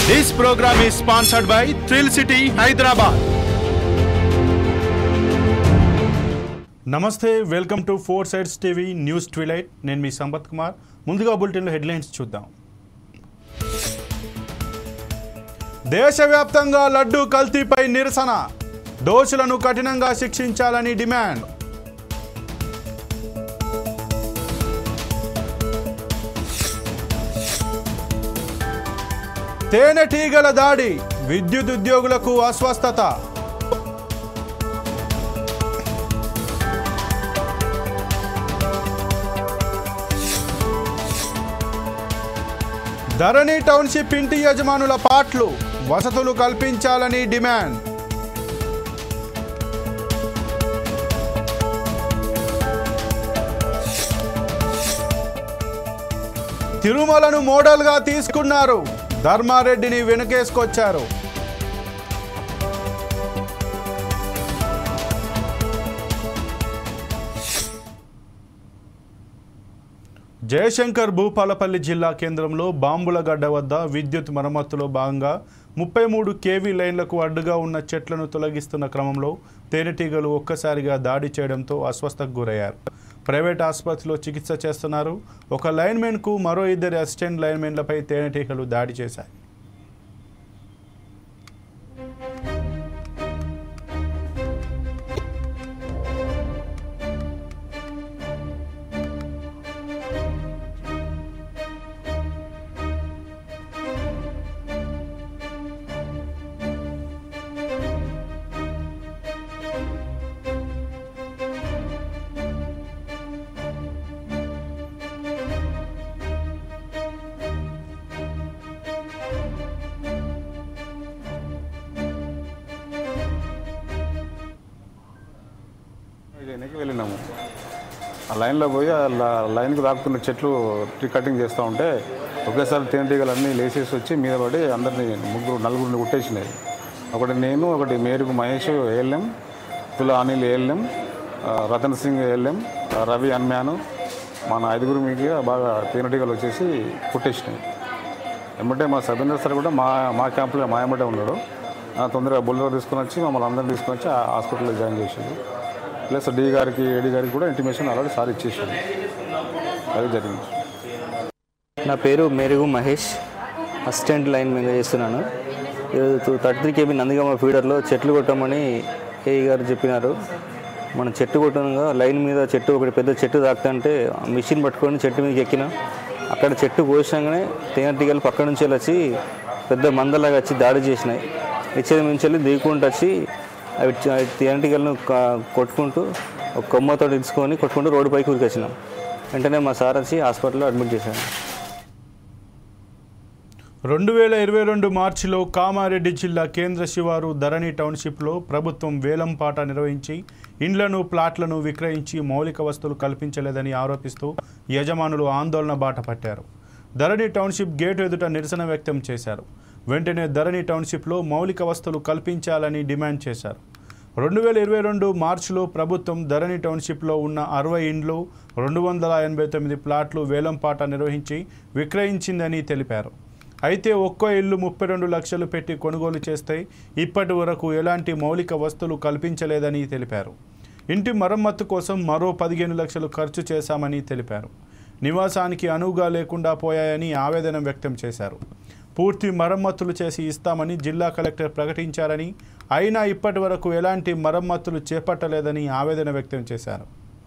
This program is sponsored by Thrill City, Hyderabad. నమస్తే, welcome to 4 Sides TV news twilight. నేను మీ సంపత్ కుమార్. ముందుగా బులెటిన్లో హెడ్లైన్స్ చూద్దాం. దేశవ్యాప్తంగా లడ్డూ కల్తీపై నిరసన, దోషులను కఠినంగా శిక్షించాలని డిమాండ్. తేనెటీగల దాడి, విద్యుత్ ఉద్యోగులకు అస్వస్థత. ధరణి టౌన్షిప్ ఇంటి యజమానుల పాట్లు, వసతులు కల్పించాలని డిమాండ్. తిరుమలను మోడల్గా తీసుకున్నారు, ధర్మారెడ్డిని వెనుకేసుకొచ్చారు. జయశంకర్ భూపాలపల్లి జిల్లా కేంద్రంలో బాంబులగడ్డ వద్ద విద్యుత్ మరమ్మతులో భాగంగా 33 kV లైన్లకు అడ్డుగా ఉన్న చెట్లను తొలగిస్తున్న క్రమంలో తేనెటీగలు ఒక్కసారిగా దాడి చేయడంతో అస్వస్థతకు గురయ్యారు. ప్రైవేట్ ఆసుపత్రిలో చికిత్స చేస్తున్నారు. ఒక లైన్మెన్కు మరో 2 అసిస్టెంట్ లైన్మెన్లపై తేనెటీగలు దాడి చేశాయి. వెళ్ళినాము. ఆ లైన్లో పోయి ఆ లైన్కి తాకుతున్న చెట్లు ట్రీ కటింగ్ చేస్తూ ఉంటే ఒకేసారి తేనెటీగలన్నీ లేచేసి వచ్చి మీద పడి అందరినీ నలుగురిని కుట్టేసినాయి. ఒకటి నేను, ఒకటి మేరుకు Mahesh ALM, Tula Anil ALM, Ratan Singh ALM, Ravi అన్మ్యాను, మన 5గురు మీకు బాగా తేనెటీగలు వచ్చేసి కుట్టేసినాయి. ఏమంటే మా సబీందర్ సార్ కూడా మా క్యాంపులో మా ఏమంటే ఉన్నాడు. తొందరగా బుల్లర్ తీసుకుని వచ్చి మమ్మల్ని అందరిని తీసుకుని వచ్చి హాస్పిటల్లో జాయిన్ చేసాడు. ప్లస్ డి గారికి, ఏడీ గారికి కూడా ఇంటిమేషన్ ఆల్రెడీ సార్ ఇచ్చేసాడు. అది జరిగింది. నా పేరు మేరుగు మహేష్, అసిస్టెంట్ లైన్ మీద చేస్తున్నాను. 33 kV నందిగామ ఫీడర్లో చెట్లు కొట్టమని ఏఈ గారు చెప్పినారు. మనం చెట్టు కొట్టగా లైన్ మీద చెట్టు ఒకటి పెద్ద చెట్టు తాకుతుంటే మిషన్ పట్టుకొని చెట్టు మీదకి ఎక్కిన. అక్కడ చెట్టు కోసంగానే తేనెటీగలు పక్క నుంచి వచ్చి పెద్ద మందలాగా వచ్చి దాడి చేసినాయి. ఇచ్చేది నుంచి వెళ్ళి దిగుకుంటూ వచ్చి అవి తేనెటీగలను కొట్టుకుంటూ ఒక కొమ్మతో తీసుకొని కొట్టుకుంటూ రోడ్డు పైకి ఉరికొచ్చినాం. వెంటనే మా సార్ వచ్చి హాస్పిటల్లో అడ్మిట్ చేశాను. 2022 మార్చిలో కామారెడ్డి జిల్లా కేంద్ర శివారు ధరణి టౌన్షిప్లో ప్రభుత్వం వేలంపాట నిర్వహించి ఇండ్లను, ప్లాట్లను విక్రయించి మౌలిక వసతులు కల్పించలేదని ఆరోపిస్తూ యజమానులు ఆందోళన బాట పట్టారు. ధరణి టౌన్షిప్ గేటు ఎదుట నిరసన వ్యక్తం చేశారు. వెంటనే ధరణి టౌన్షిప్లో మౌలిక వసతులు కల్పించాలని డిమాండ్ చేశారు. 2022 మార్చిలో ప్రభుత్వం ధరణి టౌన్షిప్లో ఉన్న 60 ఇండ్లు, 289 ప్లాట్లు వేలంపాట నిర్వహించి విక్రయించిందని తెలిపారు. అయితే ఒక్కో ఇల్లు 32 లక్షలు పెట్టి కొనుగోలు చేస్తే ఇప్పటి వరకు ఎలాంటి మౌలిక వసతులు కల్పించలేదని తెలిపారు. ఇంటి మరమ్మత్తు కోసం మరో 15 లక్షలు ఖర్చు చేశామని తెలిపారు. నివాసానికి అనువుగా లేకుండా పోయాయని ఆవేదన వ్యక్తం చేశారు. పూర్తి మరమ్మతులు చేసి ఇస్తామని జిల్లా కలెక్టర్ ప్రకటించారని, అయినా ఇప్పటి వరకు ఎలాంటి మరమ్మతులు చేపట్టలేదని ఆవేదన వ్యక్తం చేశారు.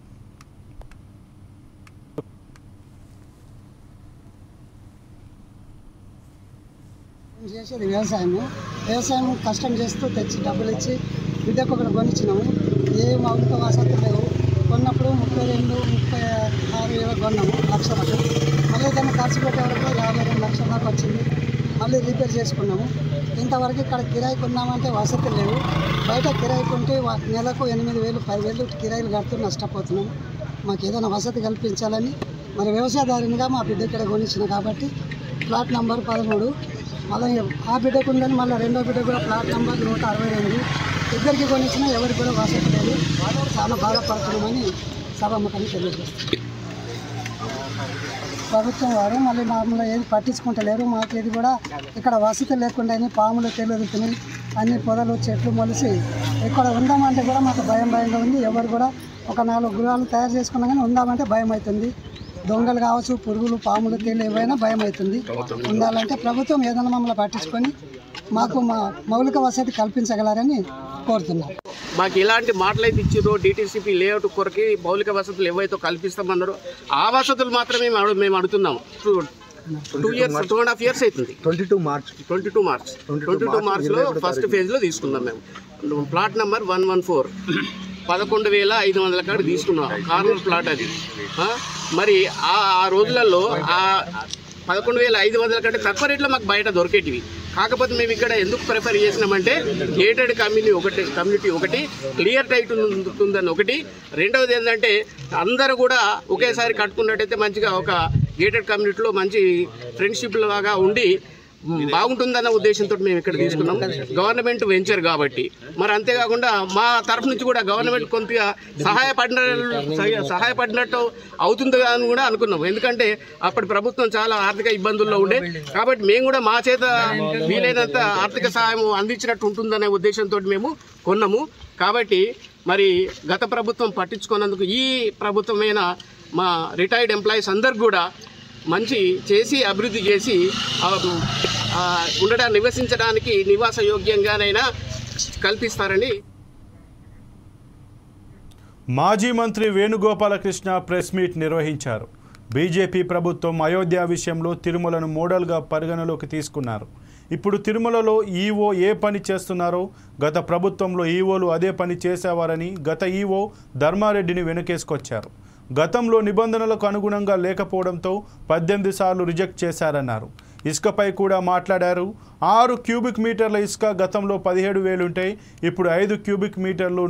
చేసేది వ్యవసాయం కష్టం చేస్తూ తెచ్చి డబ్బులు ఇచ్చి బిడ్డకు ఒకటి కొనిచ్చినాము. ఏ మౌలిక వసతులు లేవు. కొన్నప్పుడు 32-36 వేలకు కొన్నాము, లక్షలకు. మళ్ళీ దాన్ని ఖర్చు పెట్టే వరకు 52 లక్షల దాకా వచ్చింది. మళ్ళీ రిపేర్ చేసుకున్నాము. ఇంతవరకు ఇక్కడ కిరాయి కొన్నామంటే వసతులు లేవు. బయట కిరాయి కొంటే నెలకు 8,000, 10,000 కిరాయిలు కడుతూ నష్టపోతున్నాము. మాకు ఏదైనా వసతి కల్పించాలని మరి వ్యవసాయదారునిగా మా బిడ్డ ఇక్కడ కొనిచ్చిన కాబట్టి ప్లాట్ నంబర్ 13 మళ్ళీ ఆ బిడ్డకు ఉందని మళ్ళీ రెండో బిడ్డ కూడా ప్లాట్ నంబర్ 168 ఇద్దరికి కొనిచ్చినా ఎవరికి కూడా వసతి లేదు. చాలా బాధపడుతున్నామని సభాముఖంగా తెలియజేస్తాం. ప్రభుత్వం వారు మళ్ళీ మమ్మల్ని ఏది పట్టించుకుంటలేరు. మాకు ఏది కూడా ఇక్కడ వసతి లేకుండా పాములు తెలియదుతున్నాయి, అన్ని పొదలు చెట్లు మొలిసి ఇక్కడ ఉందామంటే కూడా మాకు భయంగా ఉంది. ఎవరు కూడా ఒక 4 గృహాలు తయారు చేసుకున్నా కానీ ఉందామంటే భయం అవుతుంది. దొంగలు కావచ్చు, పురుగులు, పాములు, తేలు ఏవైనా భయం అవుతుంది. ఉండాలంటే ప్రభుత్వం ఏదైనా మమ్మల్ని పట్టించుకొని మాకు మా మౌలిక వసతి కల్పించగలరని కోరుతున్నాం. మాకు ఇలాంటి మాటలు అయితే ఇచ్చారో DTCP లేఅవుట్ కొరకి మౌలిక వసతులు ఏవైతే కల్పిస్తామన్నారో ఆ వసతులు మాత్రమే మేము అడుగుతున్నాం. 2.5 years అవుతుంది. 22 మార్చ్లో ఫస్ట్ ఫేజ్లో తీసుకున్నాం మేము. ప్లాట్ నెంబర్ 114 11,500 కాడ తీసుకున్నాం. కార్నర్ ప్లాట్ అది. మరి ఆ రోజులలో ఆ 11,500 కంటే తక్కువ రేట్లో మాకు బయట దొరికేటివి. కాకపోతే మేము ఇక్కడ ఎందుకు ప్రిఫర్ చేసినామంటే గేటెడ్ కమ్యూనిటీ ఒకటి, క్లియర్ టైటిల్ ఉంటుందని ఒకటి, రెండవది ఏంటంటే అందరూ కూడా ఒకేసారి కట్టుకున్నట్టయితే మంచిగా ఒక గేటెడ్ కమ్యూనిటీలో మంచి ఫ్రెండ్షిప్ లాగా ఉండి బాగుంటుందన్న ఉద్దేశంతో మేము ఇక్కడ తీసుకున్నాం. గవర్నమెంట్ వెంచర్ కాబట్టి మరి అంతేకాకుండా మా తరఫు నుంచి కూడా గవర్నమెంట్ కొంత సహాయపడినట్టు అవుతుంది అని కూడా అనుకున్నాం. ఎందుకంటే అప్పటి ప్రభుత్వం చాలా ఆర్థిక ఇబ్బందుల్లో ఉండే కాబట్టి మేము కూడా మా చేత వీలైనంత ఆర్థిక సహాయం అందించినట్టు ఉంటుందనే ఉద్దేశంతో మేము కొన్నాము. కాబట్టి మరి గత ప్రభుత్వం పట్టించుకున్నందుకు ఈ ప్రభుత్వమైన మా రిటైర్డ్ ఎంప్లాయీస్ అందరికి కూడా మంచి చేసి అభివృద్ధి చేసి నివసించడానికి నివాస యోగ్యంగానైనా కల్పిస్తారని. మాజీ మంత్రి వేణుగోపాలకృష్ణ ప్రెస్ మీట్ నిర్వహించారు. బీజేపీ ప్రభుత్వం అయోధ్య విషయంలో తిరుమలను మోడల్గా పరిగణలోకి తీసుకున్నారు. ఇప్పుడు తిరుమలలో ఈవో ఏ పని చేస్తున్నారో గత ప్రభుత్వంలో ఈవోలు అదే పని చేసేవారని గత ఈవో ధర్మారెడ్డిని వెనుకేసుకొచ్చారు. గతంలో నిబంధనలకు అనుగుణంగా లేకపోవడంతో 18 సార్లు రిజెక్ట్ చేశారన్నారు. ఇసుకపై కూడా మాట్లాడారు. 6 క్యూబిక్ మీటర్ల ఇసుక గతంలో 17,000 ఉంటే ఇప్పుడు 5 క్యూబిక్ మీటర్లు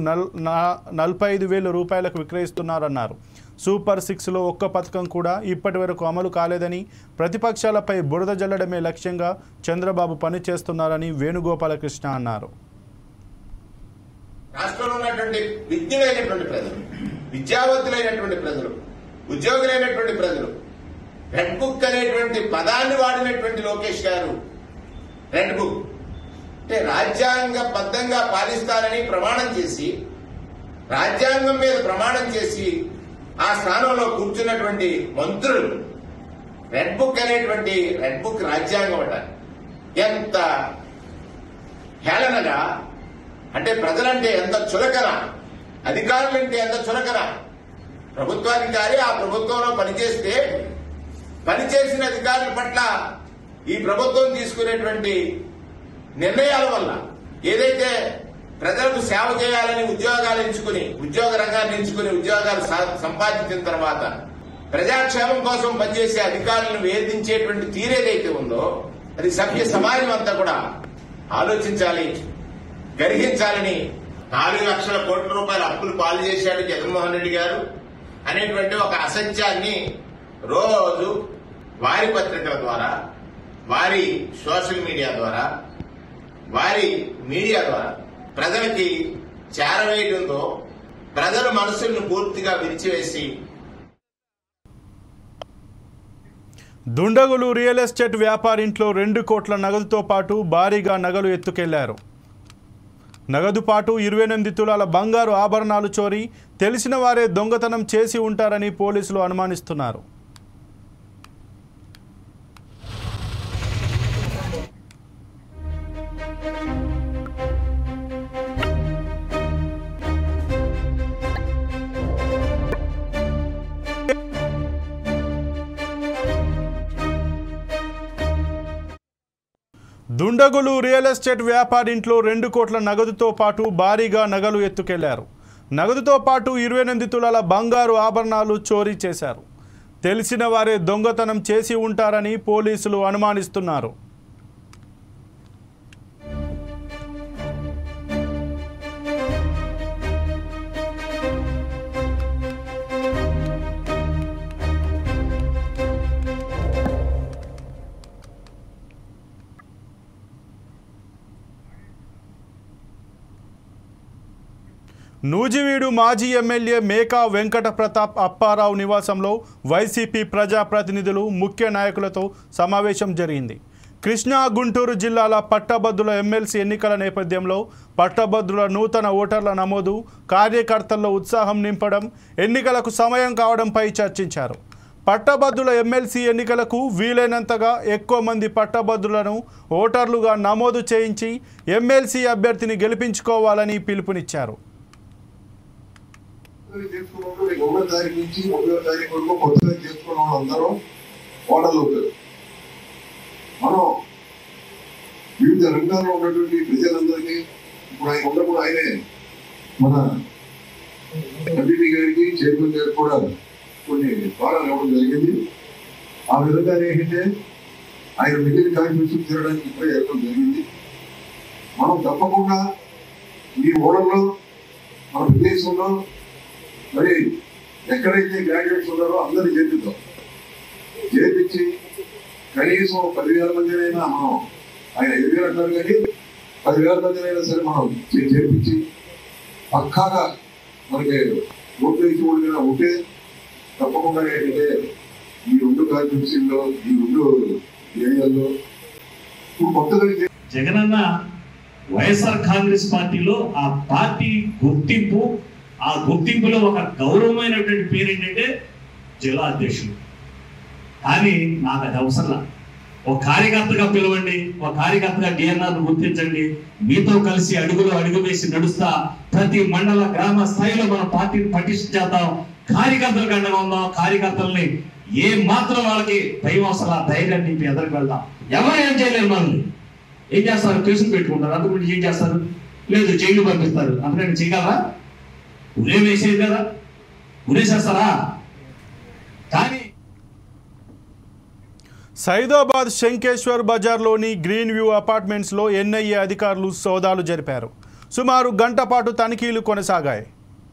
45,000 రూపాయలకు విక్రయిస్తున్నారన్నారు. సూపర్ 6లో ఒక్క పథకం కూడా ఇప్పటి వరకు అమలు కాలేదని, ప్రతిపక్షాలపై బురద జల్లడమే లక్ష్యంగా చంద్రబాబు పనిచేస్తున్నారని వేణుగోపాలకృష్ణ అన్నారు. రాష్ట్రంలో ఉన్నటువంటి విద్యులైనటువంటి ప్రజలు, విద్యావంతులైనటువంటి ప్రజలు, ఉద్యోగులైనటువంటి ప్రజలు రెడ్ బుక్ అనేటువంటి పదాన్ని వాడినటువంటి లోకేష్ గారు రెడ్ బుక్ అంటే రాజ్యాంగబద్ధంగా పాలిస్తారని ప్రమాణం చేసి, రాజ్యాంగం మీద ప్రమాణం చేసి ఆ స్థానంలో కూర్చున్నటువంటి మంత్రులు రెడ్ బుక్ అనేటువంటి రెడ్ బుక్ రాజ్యాంగం అంట. ఎంత హేళనగా, అంటే ప్రజలంటే ఎంత చులకన, అధికారులంటే ఎంత చులకన. ప్రభుత్వాధికారి ఆ ప్రభుత్వంలో పనిచేస్తే పనిచేసిన అధికారుల పట్ల ఈ ప్రభుత్వం తీసుకునేటువంటి నిర్ణయాల వల్ల ఏదైతే ప్రజలకు సేవ చేయాలని ఉద్యోగాలు ఎంచుకుని, ఉద్యోగ రంగాన్ని ఎంచుకుని ఉద్యోగాలు సంపాదించిన తర్వాత ప్రజాక్షేమం కోసం పనిచేసే అధికారులను వేధించేటువంటి తీరేదైతే ఉందో అది సభ్య సమాజం అంతా కూడా ఆలోచించాలి, గర్హించాలని. 4 లక్షల కోట్ల రూపాయల అప్పులు పాలు చేశాడు జగన్మోహన్ రెడ్డి గారు అనేటువంటి ఒక అసత్యాన్ని రోజు వారి పత్రికల ద్వారా, వారి సోషల్ మీడియా ద్వారా, వారి మీడియా ద్వారా ప్రజలకి చేరవేయడంతో ప్రజల మనసులను పూర్తిగా విరిచివేసి దుండగులు రియల్ ఎస్టేట్ వ్యాపారింట్లో 2 కోట్ల నగదుతో పాటు భారీగా నగలు ఎత్తుకెళ్లారు. నగదు పాటు 28 తులాల బంగారు ఆభరణాలు చోరీ, తెలిసిన వారే దొంగతనం చేసి ఉంటారని పోలీసులు అనుమానిస్తున్నారు. దుండగులు రియల్ ఎస్టేట్ వ్యాపారింట్లో 2 కోట్ల నగదుతో పాటు భారీగా నగలు ఎత్తుకెళ్లారు. నగదుతో పాటు 28 తులాల బంగారు ఆభరణాలు చోరీ చేశారు. తెలిసిన వారే దొంగతనం చేసి ఉంటారని పోలీసులు అనుమానిస్తున్నారు. నూజివీడు మాజీ ఎమ్మెల్యే మేకా వెంకట ప్రతాప్ అప్పారావు నివాసంలో వైసీపీ ప్రజాప్రతినిధులు ముఖ్య నాయకులతో సమావేశం జరిగింది. కృష్ణా గుంటూరు జిల్లాల పట్టభద్రుల ఎమ్మెల్సీ ఎన్నికల నేపథ్యంలో పట్టభద్రుల నూతన ఓటర్ల నమోదు, కార్యకర్తల్లో ఉత్సాహం నింపడం, ఎన్నికలకు సమయం కావడంపై చర్చించారు. పట్టభద్రుల ఎమ్మెల్సీ ఎన్నికలకు వీలైనంతగా ఎక్కువ మంది పట్టభద్రులను ఓటర్లుగా నమోదు చేయించి ఎమ్మెల్సీ అభ్యర్థిని గెలిపించుకోవాలని పిలుపునిచ్చారు. మనం వివిధ రంగాల్లో ఉన్నటువంటి ప్రజలందరికీ ఇప్పుడు ఆయన ఉన్నప్పుడు ఆయనే మన ఎంపీ గారికి చైర్మన్ గారికి కూడా కొన్ని వారాలు ఇవ్వడం జరిగింది. ఆ విధంగా ఏంటంటే ఆయన మిగిలిన కార్యక్రమం తిరగడానికి ఇప్పుడే వెళ్ళడం జరిగింది. మనం తప్పకుండా ఈ ఓడల్లో మన ప్రదేశంలో మరి ఎక్కడైతే గ్రాడ్యుయేట్స్ ఉన్నారో అందరినీ చేర్పిద్దాం. చేర్పించి కనీసం 10,000 మందినైనా మనం ఆయన 5,000 అంటారు కానీ 10,000 మందినైనా సరే మనం చేర్పించి పక్కాగా మనకి ఓట్లు వేసి ఓడిన ఉంటే తప్పకుండా ఏంటంటే ఈ 2 కాన్స్టిట్యూన్సీల్లో ఈ 2 ఏరియాల్లో ఇప్పుడు కొత్తగా జగనన్న వైఎస్ఆర్ కాంగ్రెస్ పార్టీలో ఆ పార్టీ గుర్తింపు, ఆ గుర్తింపులో ఒక గౌరవమైనటువంటి పేరు ఏంటంటే జిల్లా అధ్యక్షులు. కానీ నాకు అది అవసరం. ఒక కార్యకర్తగా పిలవండి, ఒక కార్యకర్తగా డిఎన్ఆర్ను గుర్తించండి. మీతో కలిసి అడుగు వేసి నడుస్తా ప్రతి మండల గ్రామ స్థాయిలో మన పార్టీని పటిష్ట చేద్దాం. కార్యకర్తలకు అండగా ఉందాం. కార్యకర్తల్ని ఏ మాత్రం వాళ్ళకి భయం అవసరం, ధైర్యాన్ని నింపి ఎదురుకు వెళ్దాం. ఎవరు ఏం చేయలేరు. మనల్ని ఏం చేస్తారు? కేసులు పెట్టుకుంటారు. అందుకు ఏం చేస్తారు? లేదు, జైలు పంపిస్తారు. అందుకని చేయగలరా? ఉరే వేసేది కదా, ఉరేసేస్తారా? కానీ సైదాబాద్ శంకేశ్వర్ బజార్లోని గ్రీన్ వ్యూ అపార్ట్మెంట్స్లో ఎన్ఐఏ అధికారులు సోదాలు జరిపారు. సుమారు గంట పాటు తనిఖీలు కొనసాగాయి.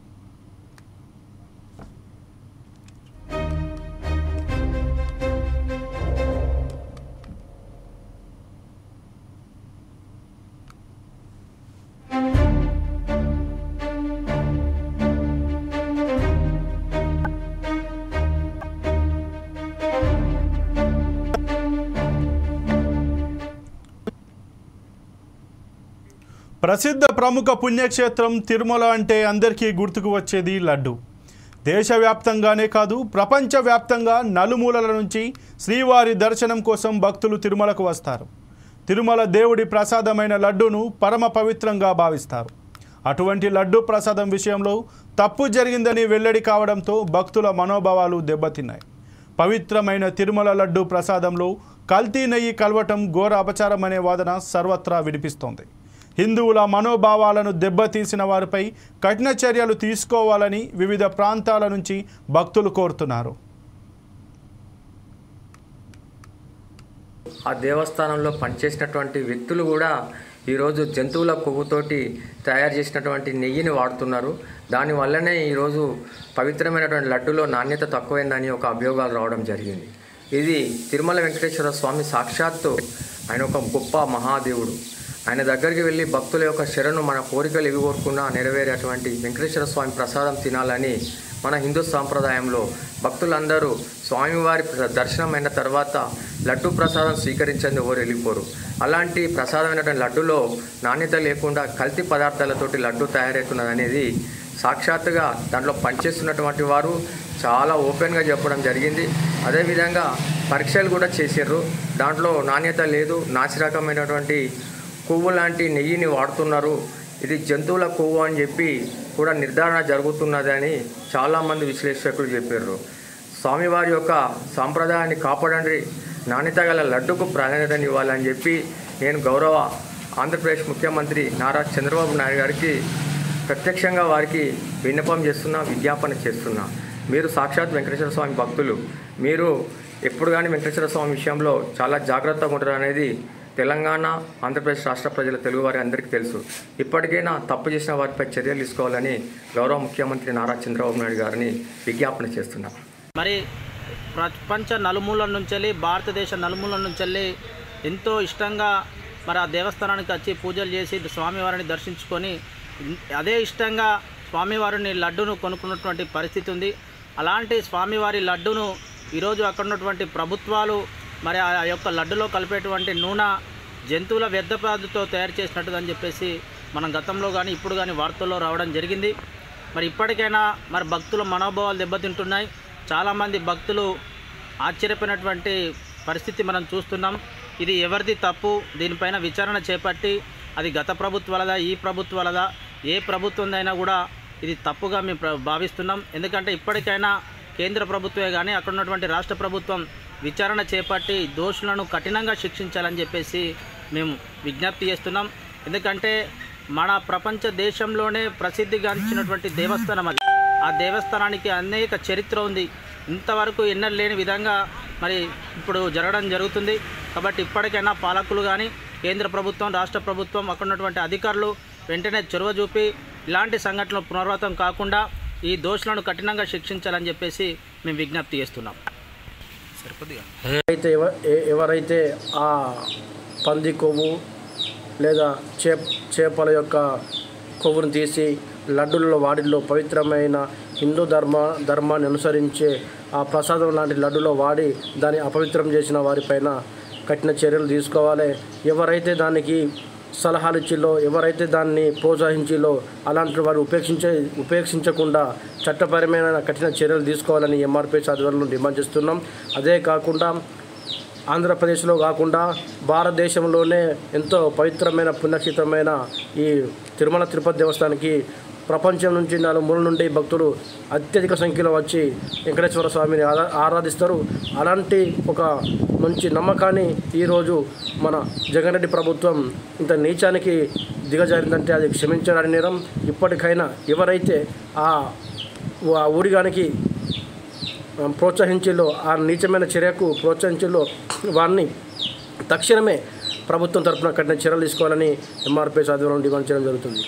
ప్రసిద్ధ ప్రముఖ పుణ్యక్షేత్రం తిరుమల అంటే అందరికీ గుర్తుకు వచ్చేది లడ్డు. దేశవ్యాప్తంగానే కాదు, ప్రపంచవ్యాప్తంగా నలుమూలల నుంచి శ్రీవారి దర్శనం కోసం భక్తులు తిరుమలకు వస్తారు. తిరుమల దేవుడి ప్రసాదమైన లడ్డూను పరమ పవిత్రంగా భావిస్తారు. అటువంటి లడ్డు ప్రసాదం విషయంలో తప్పు జరిగిందని వెల్లడి కావడంతో భక్తుల మనోభావాలు దెబ్బతిన్నాయి. పవిత్రమైన తిరుమల లడ్డు ప్రసాదంలో కల్తీ నెయ్యి కలవటం ఘోర అపచారం అనే వాదన సర్వత్రా వినిపిస్తోంది. హిందువుల మనోభావాలను దెబ్బతీసిన వారిపై కఠిన చర్యలు తీసుకోవాలని వివిధ ప్రాంతాల నుంచి భక్తులు కోరుతున్నారు. ఆ దేవస్థానంలో పనిచేసినటువంటి వ్యక్తులు కూడా ఈరోజు జంతువుల కొవ్వుతోటి తయారు చేసినటువంటి నెయ్యిని వాడుతున్నారు. దానివల్లనే ఈరోజు పవిత్రమైనటువంటి లడ్డులో నాణ్యత తక్కువైందని ఒక అభియోగాలు రావడం జరిగింది. ఇది తిరుమల వెంకటేశ్వర స్వామి సాక్షాత్తు ఆయన ఒక గొప్ప మహాదేవుడు. ఆయన దగ్గరికి వెళ్ళి భక్తుల యొక్క శరణు మన కోరికలు ఎవి కోరుకున్నా నెరవేరేటువంటి వెంకటేశ్వర స్వామి ప్రసాదం తినాలని మన హిందూ సాంప్రదాయంలో భక్తులందరూ స్వామివారి దర్శనం అయిన తర్వాత లడ్డు ప్రసాదం స్వీకరించండి ఎవరు వెళ్ళిపోరు. అలాంటి ప్రసాదమైనటువంటి లడ్డులో నాణ్యత లేకుండా కల్తీ పదార్థాలతోటి లడ్డు తయారవుతున్నది అనేది సాక్షాత్తుగా దాంట్లో పనిచేస్తున్నటువంటి వారు చాలా ఓపెన్గా చెప్పడం జరిగింది. అదేవిధంగా పరీక్షలు కూడా చేసారు. దాంట్లో నాణ్యత లేదు, నాసిరకమైనటువంటి కొవ్వు లాంటి నెయ్యిని వాడుతున్నారు, ఇది జంతువుల కొవ్వు అని చెప్పి కూడా నిర్ధారణ జరుగుతున్నదని చాలామంది విశ్లేషకులు చెప్పారు. స్వామివారి యొక్క సాంప్రదాయాన్ని కాపాడండి, నాణ్యత గల లడ్డుకు ప్రాధాన్యతని ఇవ్వాలని చెప్పి నేను గౌరవ ఆంధ్రప్రదేశ్ ముఖ్యమంత్రి నారా చంద్రబాబు నాయుడు గారికి ప్రత్యక్షంగా వారికి విన్నపం చేస్తున్నా, విజ్ఞాపన చేస్తున్నా. మీరు సాక్షాత్ వెంకటేశ్వర స్వామి భక్తులు, మీరు ఎప్పుడు కానీ వెంకటేశ్వర స్వామి విషయంలో చాలా జాగ్రత్తగా ఉంటారు అనేది తెలంగాణ, ఆంధ్రప్రదేశ్ రాష్ట్ర ప్రజల తెలుగువారి అందరికీ తెలుసు. ఇప్పటికైనా తప్పు చేసిన వారిపై చర్యలు తీసుకోవాలని గౌరవ ముఖ్యమంత్రి నారా చంద్రబాబు నాయుడు గారిని విజ్ఞాపన చేస్తున్నారు. మరి ప్రపంచ నలుమూలల నుంచి, భారతదేశ నలుమూలల నుంచి ఎంతో ఇష్టంగా మరి ఆ దేవస్థానానికి వచ్చి పూజలు చేసి స్వామివారిని దర్శించుకొని అదే ఇష్టంగా స్వామివారిని లడ్డును కొనుక్కున్నటువంటి పరిస్థితి ఉంది. అలాంటి స్వామివారి లడ్డును ఈరోజు అక్కడ ఉన్నటువంటి ప్రభుత్వాలు మరి ఆ యొక్క లడ్డులో కలిపేటువంటి నూనె జంతువుల వ్యర్థపాదుతో తయారు చేసినట్టుగా చెప్పేసి మనం గతంలో కానీ ఇప్పుడు కానీ వార్తల్లో రావడం జరిగింది. మరి ఇప్పటికైనా మరి భక్తుల మనోభావాలు దెబ్బతింటున్నాయి. చాలామంది భక్తులు ఆశ్చర్యపోయినటువంటి పరిస్థితి మనం చూస్తున్నాం. ఇది ఎవరిది తప్పు, దీనిపైన విచారణ చేపట్టి అది గత ప్రభుత్వాలదా ఈ ప్రభుత్వాలదా ఏ ప్రభుత్వందైనా కూడా ఇది తప్పుగా మేము భావిస్తున్నాం. ఎందుకంటే ఇప్పటికైనా కేంద్ర ప్రభుత్వమే కానీ అక్కడ ఉన్నటువంటి రాష్ట్ర ప్రభుత్వం విచారణ చేపట్టి దోషులను కఠినంగా శిక్షించాలని చెప్పేసి మేము విజ్ఞప్తి చేస్తున్నాం. ఎందుకంటే మన ప్రపంచ దేశంలోనే ప్రసిద్ధిగాంచినటువంటి దేవస్థానం అది. ఆ దేవస్థానానికి అనేక చరిత్ర ఉంది. ఇంతవరకు ఎన్నడూ లేని విధంగా మరి ఇప్పుడు జరగడం జరుగుతుంది. కాబట్టి ఇప్పటికైనా పాలకులు కానీ కేంద్ర ప్రభుత్వం రాష్ట్ర ప్రభుత్వం అక్కడ ఉన్నటువంటి అధికారులు వెంటనే చొరవ చూపి ఇలాంటి సంఘటనలు పునరావృతం కాకుండా ఈ దోషులను కఠినంగా శిక్షించాలని చెప్పేసి మేము విజ్ఞప్తి చేస్తున్నాం. అయితే ఎవరైతే ఆ పంది కొవ్వు లేదా చేపల యొక్క కొవ్వును తీసి లడ్డులలో వాడిలో పవిత్రమైన హిందూ ధర్మాన్ని అనుసరించే ఆ ప్రసాదం లాంటి లడ్డులో వాడి దాన్ని అపవిత్రం చేసిన వారిపైన కఠిన చర్యలు తీసుకోవాలి. ఎవరైతే దానికి సలహాలు ఇచ్చిలో ఎవరైతే దాన్ని ప్రోత్సహించిలో అలాంటి వారు ఉపేక్షించకుండా చట్టపరమైన కఠిన చర్యలు తీసుకోవాలని ఎంఆర్పీఎస్ ఆధ్వర్యంలో డిమాండ్ చేస్తున్నాం. అదే కాకుండా ఆంధ్రప్రదేశ్లో కాకుండా భారతదేశంలోనే ఎంతో పవిత్రమైన పుణ్యక్షేత్రమైన ఈ తిరుమల తిరుపతి దేవస్థానానికి ప్రపంచం నుంచి 4 మూల నుండి భక్తులు అత్యధిక సంఖ్యలో వచ్చి వెంకటేశ్వర స్వామిని ఆరాధిస్తారు. అలాంటి ఒక మంచి నమ్మకాన్ని ఈరోజు మన జగన్ రెడ్డి ప్రభుత్వం ఇంత నీచానికి దిగజారిందంటే అది క్షమించడానికి నేరం. ఇప్పటికైనా ఎవరైతే ఆ ఊరిగానికి ప్రోత్సహించిలో ఆ నీచమైన చర్యకు ప్రోత్సహించిలో వారిని తక్షణమే ప్రభుత్వం తరఫున కఠిన చర్యలు తీసుకోవాలని ఎంఆర్పీఎస్ ఆధ్వర్యంలో డిమాండ్ చేయడం జరుగుతుంది.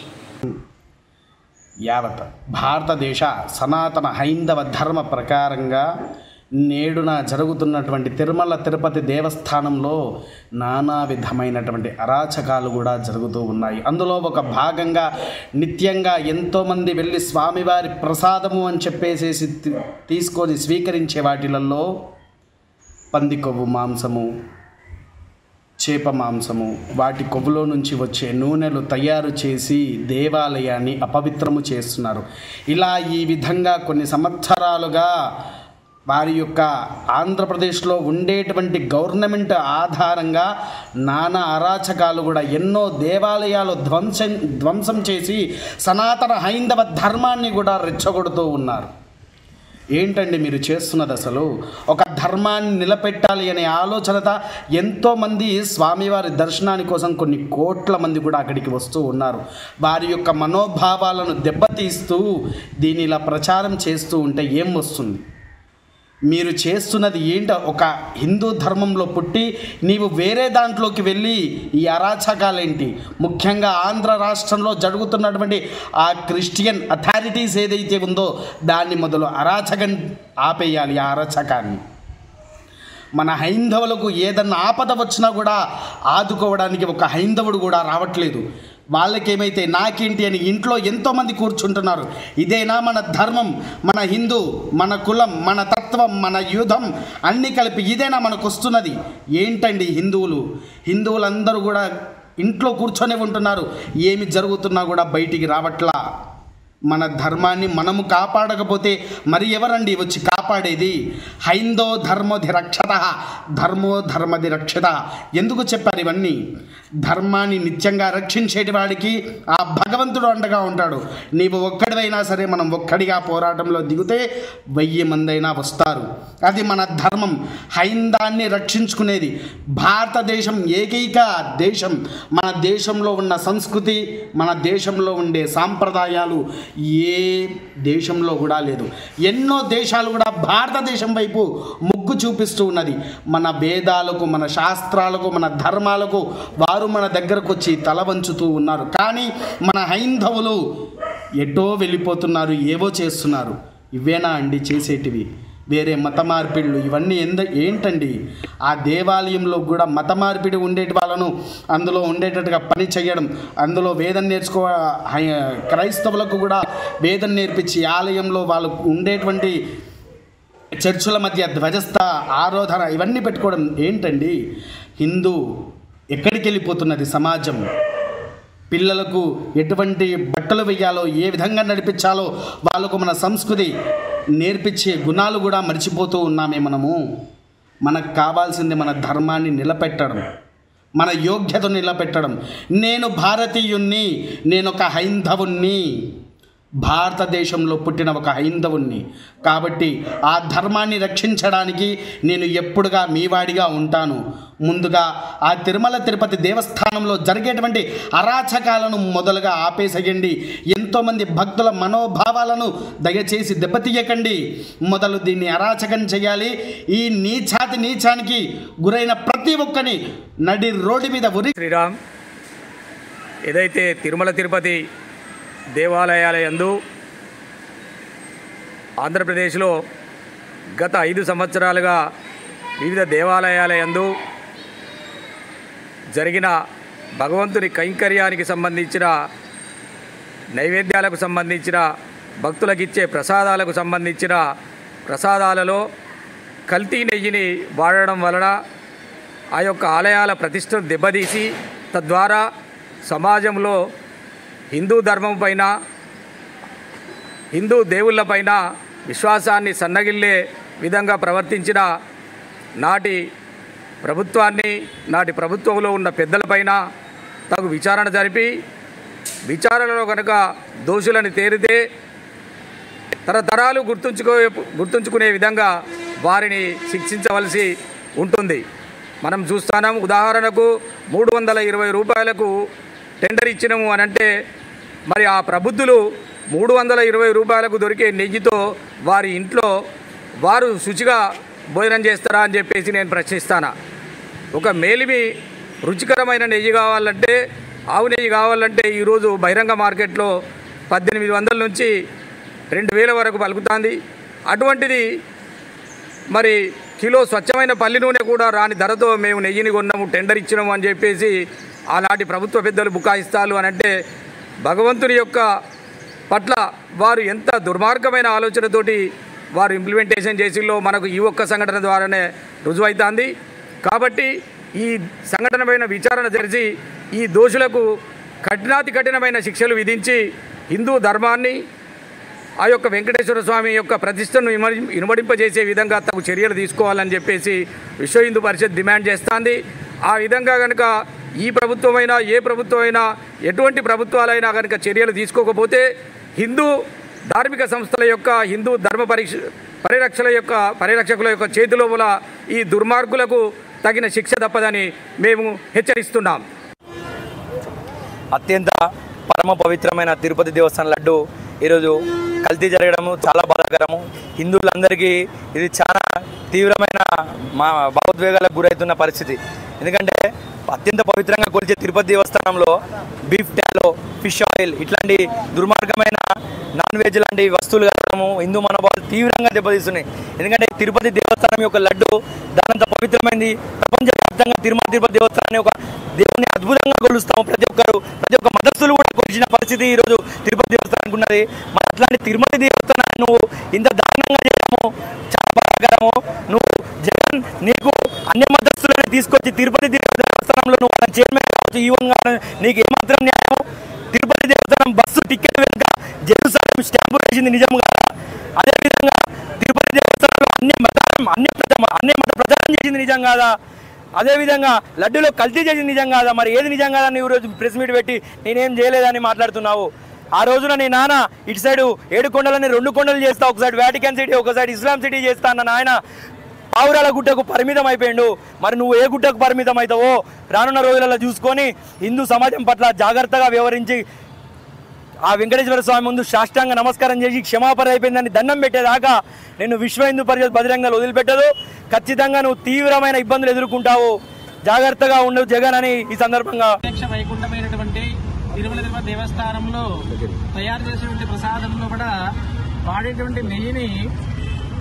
యావత్ భారతదేశ సనాతన హైందవ ధర్మ ప్రకారంగా నేడున జరుగుతున్నటువంటి తిరుమల తిరుపతి దేవస్థానంలో నానా విధమైనటువంటి అరాచకాలు కూడా జరుగుతూ ఉన్నాయి. అందులో ఒక భాగంగా నిత్యంగా ఎంతోమంది వెళ్ళి స్వామివారి ప్రసాదము అని చెప్పేసేసి తీసుకొని స్వీకరించే వాటిలలో పంది కొవ్వు మాంసము, చేప మాంసము, వాటి కొవ్వులో నుంచి వచ్చే నూనెలు తయారు చేసి దేవాలయాన్ని అపవిత్రము చేస్తున్నారు. ఇలా ఈ విధంగా కొన్ని సంవత్సరాలుగా వారి యొక్క ఆంధ్రప్రదేశ్లో ఉండేటువంటి గవర్నమెంట్ ఆధారంగా నానా అరాచకాలు కూడా ఎన్నో దేవాలయాలు ధ్వంసం చేసి సనాతన హైందవ ధర్మాన్ని కూడా రెచ్చగొడుతూ ఉన్నారు. ఏంటండి మీరు చేస్తున్నది? అసలు ఒక ధర్మాన్ని నిలబెట్టాలి అనే ఆలోచనతో ఎంతోమంది స్వామివారి దర్శనాని కోసం కొన్ని కోట్ల మంది కూడా అక్కడికి వస్తూ ఉన్నారు. వారి యొక్క మనోభావాలను దెబ్బతీస్తూ దీని ఇలా ప్రచారం చేస్తూ ఉంటే ఏం వస్తుంది? మీరు చేస్తున్నది ఏంటో? ఒక హిందూ ధర్మంలో పుట్టి నీవు వేరే దాంట్లోకి వెళ్ళి ఈ అరాచకాలేంటి? ముఖ్యంగా ఆంధ్ర రాష్ట్రంలో జరుగుతున్నటువంటి ఆ క్రిస్టియన్ అథారిటీస్ ఏదైతే ఉందో దాన్ని మొదలు అరాచకం ఆపేయాలి. ఆ అరాచకాన్ని మన హైందవులకు ఏదన్నా ఆపద వచ్చినా కూడా ఆదుకోవడానికి ఒక హైందవుడు కూడా రావట్లేదు. వాళ్ళకేమైతే నాకేంటి అని ఇంట్లో ఎంతోమంది కూర్చుంటున్నారు. ఇదేనా మన ధర్మం, మన హిందూ, మన కులం, మన తత్వం, మన యుధం అన్నీ కలిపి ఇదేనా మనకు వస్తున్నది? ఏంటండి హిందువులందరూ కూడా ఇంట్లో కూర్చొని ఉంటున్నారు. ఏమి జరుగుతున్నా కూడా బయటికి రావట్లా. మన ధర్మాన్ని మనము కాపాడకపోతే మరి ఎవరండి వచ్చి కాపాడేది? హైందో ధర్మోధి రక్షత, ధర్మో ధర్మది రక్షత. ఎందుకు చెప్పారు ఇవన్నీ? ధర్మాన్ని నిత్యంగా రక్షించేటి వాడికి ఆ భగవంతుడు అండగా ఉంటాడు. నీవు ఒక్కడివైనా సరే మనం ఒక్కడిగా పోరాటంలో దిగితే 1000 మందైనా వస్తారు. అది మన ధర్మం. హైందాన్ని రక్షించుకునేది భారతదేశం ఏకైక దేశం. మన దేశంలో ఉన్న సంస్కృతి, మన దేశంలో ఉండే సాంప్రదాయాలు ఏ దేశంలో కూడా లేదు. ఎన్నో దేశాలు కూడా భారతదేశం వైపు మొగ్గు చూపిస్తూ ఉన్నది. మన వేదాలకు, మన శాస్త్రాలకు, మన ధర్మాలకు వారు మన దగ్గరకు వచ్చి తల వంచుతూ ఉన్నారు. కానీ మన హైందవులు ఎటో వెళ్ళిపోతున్నారు, ఏవో చేస్తున్నారు. ఇవేనా అండి చేసేటివి? వేరే మత మార్పిడులు ఇవన్నీ ఏంటండి? ఆ దేవాలయంలో కూడా మత మార్పిడి ఉండేటి వాళ్ళను అందులో ఉండేటట్టుగా పని చేయడం, అందులో వేదం క్రైస్తవులకు కూడా వేదం నేర్పించి ఆలయంలో వాళ్ళకు ఉండేటువంటి చర్చుల మధ్య ధ్వజస్థ ఆరాధన ఇవన్నీ పెట్టుకోవడం ఏంటండి? హిందూ ఎక్కడికి వెళ్ళిపోతున్నది సమాజం? పిల్లలకు ఎటువంటి బట్టలు వేయాలో, ఏ విధంగా నడిపించాలో వాళ్ళకు మన సంస్కృతి నేర్పించే గుణాలు కూడా మర్చిపోతూ ఉన్నామే మనము. మనకు కావాల్సింది మన ధర్మాన్ని నిలబెట్టడం, మన యోగ్యతను నిలబెట్టడం. నేను భారతీయుణ్ణి, నేను ఒక హైందవుణ్ణి, భారతదేశంలో పుట్టిన ఒక హైందవుణ్ణి కాబట్టి ఆ ధర్మాన్ని రక్షించడానికి నేను ఎప్పుడుగా మీవాడిగా ఉంటాను. ముందుగా ఆ తిరుమల తిరుపతి దేవస్థానంలో జరిగేటువంటి అరాచకాలను మొదలుగా ఆపేసేయండి. ఎంతోమంది భక్తుల మనోభావాలను దయచేసి దెబ్బతీయకండి. మొదలు దీన్ని అరాచకం చేయాలి. ఈ నీచానికి గురైన ప్రతి ఒక్కని నడి రోడ్డు మీద శ్రీరామ్, ఏదైతే తిరుమల తిరుపతి దేవాలయాల యందు ఆంధ్రప్రదేశ్లో గత 5 సంవత్సరాలుగా వివిధ దేవాలయాల యందు జరిగిన భగవంతుని కైంకర్యానికి సంబంధించిన నైవేద్యాలకు సంబంధించిన భక్తులకు ఇచ్చే ప్రసాదాలకు సంబంధించిన ప్రసాదాలలో కల్తీ నెయ్యిని వాడడం వలన ఆ యొక్క ఆలయాల ప్రతిష్టను దెబ్బతీసి తద్వారా సమాజంలో హిందూ ధర్మం పైన, హిందూ దేవుళ్ళపైన విశ్వాసాన్ని సన్నగిల్లే విధంగా ప్రవర్తించిన నాటి ప్రభుత్వాన్ని, నాటి ప్రభుత్వంలో ఉన్న పెద్దలపైన తగు విచారణ జరిపి విచారణలో కనుక దోషులను తేరితే తరతరాలు గుర్తుంచుకునే విధంగా వారిని శిక్షించవలసి ఉంటుంది. మనం చూస్తున్నాం, ఉదాహరణకు 320 రూపాయలకు టెండర్ ఇచ్చినాము అని అంటే మరి ఆ ప్రబుద్ధులు 320 రూపాయలకు దొరికే నెయ్యితో వారి ఇంట్లో వారు శుచిగా భోజనం చేస్తారా అని చెప్పేసి నేను ప్రశ్నిస్తాను. ఒక మేలిమి రుచికరమైన నెయ్యి కావాలంటే, ఆవు నెయ్యి కావాలంటే ఈరోజు బహిరంగ మార్కెట్లో 1800 నుంచి 2000 వరకు పలుకుతుంది. అటువంటిది మరి కిలో స్వచ్ఛమైన పల్లి నూనె కూడా రాని ధరతో మేము నెయ్యిని కొన్నాము, టెండర్ ఇచ్చినాము అని చెప్పేసి ఆనాటి ప్రభుత్వ పెద్దలు బుకాయిస్తాలు అని అంటే భగవంతుని యొక్క పట్ల వారు ఎంత దుర్మార్గమైన ఆలోచనతోటి వారు ఇంప్లిమెంటేషన్ చేసిల్లో మనకు ఈ ఒక్క సంఘటన ద్వారానే రుజువైతుంది. కాబట్టి ఈ సంఘటన పైన విచారణ జరిసి ఈ దోషులకు కఠినమైన శిక్షలు విధించి హిందూ ధర్మాన్ని, ఆ యొక్క వెంకటేశ్వర స్వామి యొక్క ప్రతిష్టను ఇనుమడింపజేసే విధంగా తగు చర్యలు తీసుకోవాలని చెప్పేసి విశ్వ హిందూ పరిషత్ డిమాండ్ చేస్తుంది. ఆ విధంగా కనుక ఈ ప్రభుత్వమైనా, ఏ ప్రభుత్వమైనా, ఎటువంటి ప్రభుత్వాలైనా కనుక చర్యలు తీసుకోకపోతే హిందూ ధార్మిక సంస్థల యొక్క, హిందూ ధర్మ పరిరక్షకుల యొక్క చేతిలో ఈ దుర్మార్గులకు తగిన శిక్ష తప్పదని మేము హెచ్చరిస్తున్నాం. అత్యంత పరమ పవిత్రమైన తిరుపతి దేవస్థానం లడ్డు ఈరోజు కల్తీ జరగడము చాలా బాధాకరము. హిందువులందరికీ ఇది చాలా తీవ్రమైన భావోద్వేగాలకు గురవుతున్న పరిస్థితి. ఎందుకంటే అత్యంత పవిత్రంగా కొలిచే తిరుపతి దేవస్థానంలో బీఫ్ టాలో, ఫిష్ ఆయిల్ ఇట్లాంటి దుర్మార్గమైన నాన్ వెజ్ లాంటి వస్తువులు కలగడము హిందూ మనోభావాలు తీవ్రంగా దెబ్బతీస్తున్నాయి. ఎందుకంటే తిరుపతి దేవస్థానం యొక్క లడ్డు దానంత పవిత్రమైనది. ప్రపంచవ్యాప్తంగా తిరుపతి దేవస్థానాన్ని ఒక దేవుని అద్భుతంగా కొలుస్తాము. ప్రతి ఒక్క మతస్థులు కూడా కొలిచిన పరిస్థితి ఈరోజు తిరుపతి దేవస్థానానికి ఉన్నది. మరి అట్లాంటి తిరుపతి దేవస్థానాన్ని నువ్వు ఇంత దారుణంగా చేయడము చాలా బాధాకరము. నువ్వు జగన్ నీకు అన్ని మతస్థులను తీసుకొచ్చి తిరుపతి దేవస్థానంలో నువ్వు చైర్మన్ కావచ్చు, ఈవెన్ కావచ్చు, నీకు ఏమాత్రం న్యాయం? తిరుపతి దేవస్థానం బస్సు టికెట్ వెనుక జెరూసలేం స్టాంపు వేసింది నిజం కాదా? అదేవిధంగా తిరుపతి దేవస్థానంలో అన్ని మత ప్రచారం చేసింది నిజం కాదా? అదేవిధంగా లడ్డూలో కల్తీ చేసింది నిజం కాదా? మరి ఏది నిజం కాదా? నువ్వు ఈరోజు ప్రెస్ మీట్ పెట్టి నేనేం చేయలేదని మాట్లాడుతున్నావు. ఆ రోజున నీ నాన్న ఇటు సైడు 7 కొండలని 2 కొండలు చేస్తా, ఒకసారి వాటికన్ సిటీ, ఒకసారి ఇస్లాం సిటీ చేస్తా అన్న నాయన పావురాల గుట్టకు పరిమితం అయిపోయిండు. మరి నువ్వు ఏ గుట్టకు పరిమితం అవుతావో రానున్న రోజులలో చూసుకొని హిందూ సమాజం పట్ల జాగ్రత్తగా వ్యవహరించి ఆ వెంకటేశ్వర స్వామి ముందు సాష్టాంగ నమస్కారం చేసి క్షమాపణ అయిపోయిందని దండం పెట్టేదాకా నేను విశ్వ హిందూ పరిషత్ బహిరంగ వదిలిపెట్టదు. ఖచ్చితంగా నువ్వు తీవ్రమైన ఇబ్బందులు ఎదుర్కొంటావు. జాగ్రత్తగా ఉండవు జగన్ అని ఈ సందర్భంగా వైకుంఠమైనటువంటి తిరుమల తిరుపతి దేవస్థానంలో తయారు చేసేటువంటి ప్రసాదంలో కూడా వాడేటువంటి నెయ్యిని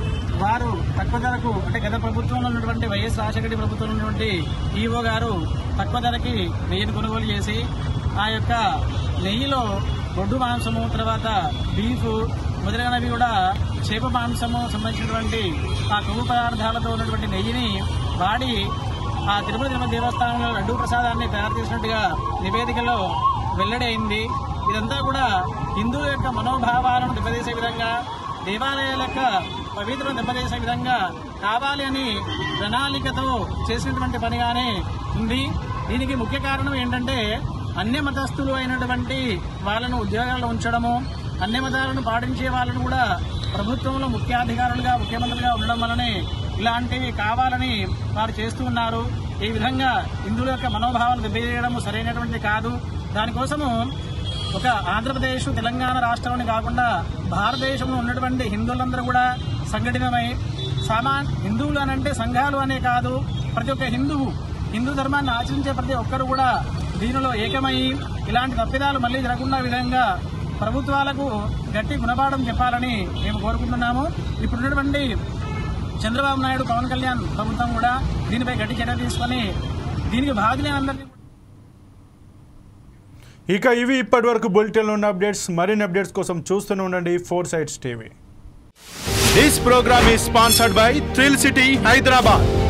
వారు తక్కువ ధరకు అంటే గత ప్రభుత్వంలో ఉన్నటువంటి వైఎస్ రాజశేఖర ప్రభుత్వంలో ఉన్నటువంటి ఈఓ గారు తక్కువ ధరకి నెయ్యిని కొనుగోలు చేసి ఆ యొక్క నెయ్యిలో గొడ్డు మాంసము, తర్వాత బీఫ్ మొదలైనవి కూడా చేప మాంసము సంబంధించినటువంటి ఆ కొవ్వు పదార్థాలతో ఉన్నటువంటి నెయ్యిని వాడి ఆ తిరుపతి దేవస్థానంలో లడ్డూ ప్రసాదాన్ని తయారు చేసినట్టుగా నివేదికలో వెల్లడి అయింది. ఇదంతా కూడా హిందువుల యొక్క మనోభావాలను దెబ్బతీసే విధంగా, దేవాలయాల యొక్క పవిత్రను దెబ్బతీసే విధంగా కావాలి అని ప్రణాళికతో చేసినటువంటి పనిగానే ఉంది. దీనికి ముఖ్య కారణం ఏంటంటే అన్య మతస్థులు అయినటువంటి వాళ్ళను ఉద్యోగాల్లో ఉంచడము, అన్య మతాలను పాటించే వాళ్ళను కూడా ప్రభుత్వంలో ముఖ్యాధికారులుగా, ముఖ్యమంత్రులుగా ఉండడం వల్లనే ఇలాంటివి కావాలని వారు చేస్తూ ఉన్నారు. ఈ విధంగా హిందువుల యొక్క మనోభావాలు దెబ్బతీయడం సరైనటువంటిది కాదు. దానికోసము ఒక ఆంధ్రప్రదేశ్, తెలంగాణ రాష్ట్రంలోని కాకుండా భారతదేశంలో ఉన్నటువంటి హిందువులందరూ కూడా సంఘటితమై హిందువులు అనంటే సంఘాలు అనే కాదు, ప్రతి ఒక్క హిందూ ధర్మాన్ని ఆచరించే ప్రతి ఒక్కరు కూడా దీనిలో ఏకమై ఇలాంటి తప్పిదాలు మళ్లీ జరగకుండా విధంగా ప్రభుత్వాలకు గట్టి గుణపాఠం చెప్పాలని మేము కోరుకుంటున్నాము. ఇప్పుడున్నటువంటి చంద్రబాబు నాయుడు, పవన్ కళ్యాణ్ ప్రభుత్వం కూడా దీనిపై గట్టి చర్య తీసుకొని దీనికి బాధ్యులందరినీ. ఇక ఇవి ఇప్పటివరకు బులెటిన్లో ఉన్న అప్డేట్స్. మరిన్ని అప్డేట్స్ కోసం చూస్తూనే ఉండండి 4 Sides TV. This program is sponsored by Thrill City, Hyderabad.